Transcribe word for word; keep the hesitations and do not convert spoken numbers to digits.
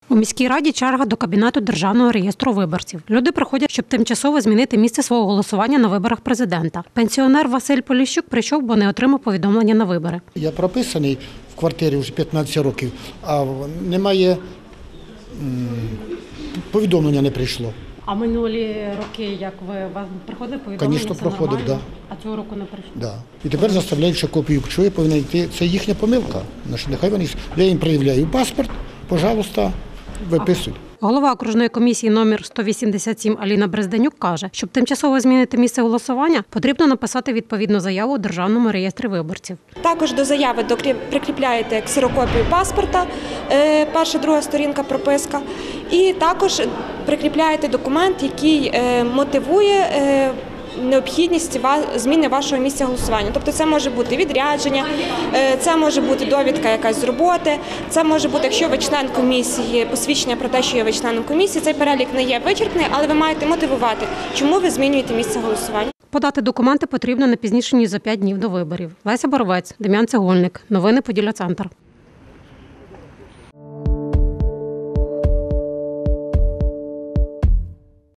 У міській раді черга до Кабінету Державного реєстру виборців. Люди приходять, щоб тимчасово змінити місце свого голосування на виборах президента. Пенсіонер Василь Поліщук прийшов, бо не отримав повідомлення на вибори. Я прописаний в квартирі вже п'ятнадцять років, а немає, повідомлення не прийшло. А минулі роки, як ви, вас приходили повідомлення? Звісно, проходив, так. Да. А цього року не прийшло? Да. І тепер заставляють ще копію. Що я повинен йти? Це їхня помилка. Нехай вони, я їм проявляю паспорт, пожалуйста, виписують. Голова окружної комісії номер сто вісімдесят сім Аліна Брезданюк каже, щоб тимчасово змінити місце голосування, потрібно написати відповідну заяву у Державному реєстрі виборців. Також до заяви прикріпляєте ксерокопію паспорта, перша, друга сторінка, прописка, і також прикріпляєте документ, який мотивує необхідність зміни вашого місця голосування. Тобто це може бути відрядження, це може бути довідка якась з роботи, це може бути, якщо ви член комісії, посвідчення про те, що ви членом комісії, цей перелік не є вичерпний, але ви маєте мотивувати, чому ви змінюєте місце голосування. Подати документи потрібно не пізніше, ніж за п'ять днів до виборів. Леся Боровець, Дем'ян Цегольник. Новини Поділля Центр.